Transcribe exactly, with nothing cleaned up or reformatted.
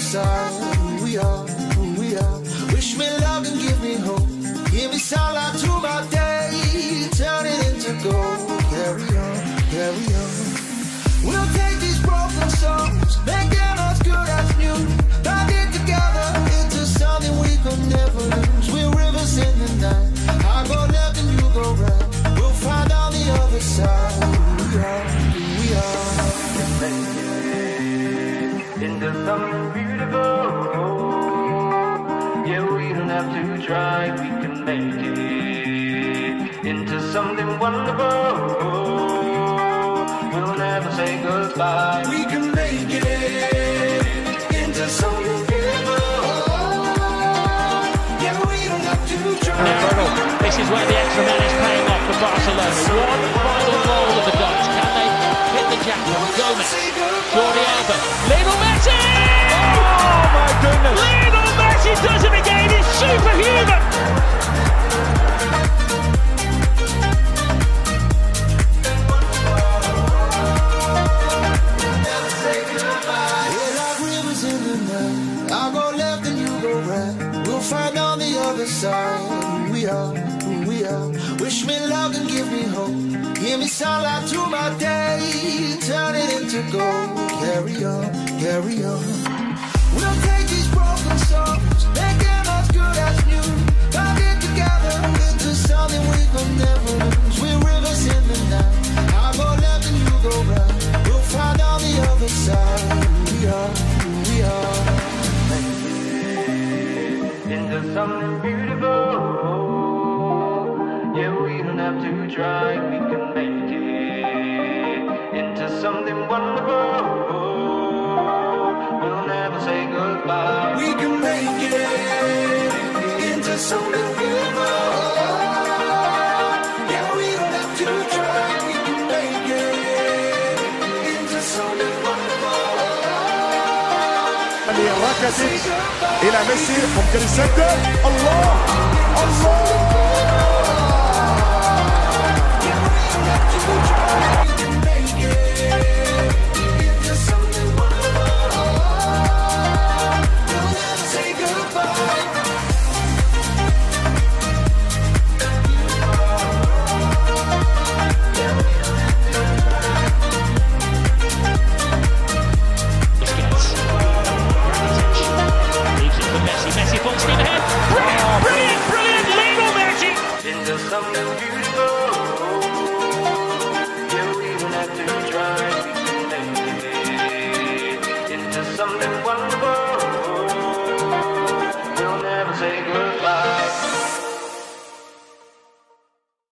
side. Who we are, who we are. Wish me love and give me hope. Give me sunlight to my day. Turn it into gold. Carry on, carry on. We'll take these broken songs, make them as good as new. Bind it together into something we could never lose. We're rivers in the night. I go left and you go right. We'll find on the other side. Who we are, who we are. Into something beautiful. Yeah, we don't have to try, we can make it into something wonderful. We'll never say goodbye. We can make it into something beautiful. Yeah, we don't have to try. This is where the extra man is paying off for Barcelona. One final goal of the Dutch. Can they hit the jackpot? Gomez, Jordi Alba, Lionel Messi! Oh my goodness! Lionel Messi does it again. He's superhuman. Find on the other side. Who we are, who we are. Wish me love and give me hope. Give me sunlight to my day. Turn it into gold. Carry on, carry on. We'll take these broken songs, make them as good as new. Bind it together into something we could never lose. We're rivers in the night. I go left and you go right. We'll find on the other side. Who we are, who we are. Into something beautiful. Yeah, we don't have to try, we can make it into something wonderful. We'll never say goodbye. We can make it into something beautiful. Yeah, we don't have to try, we can make it into something wonderful. ركزت إلى ميسي، ممكن يسدد. الله الله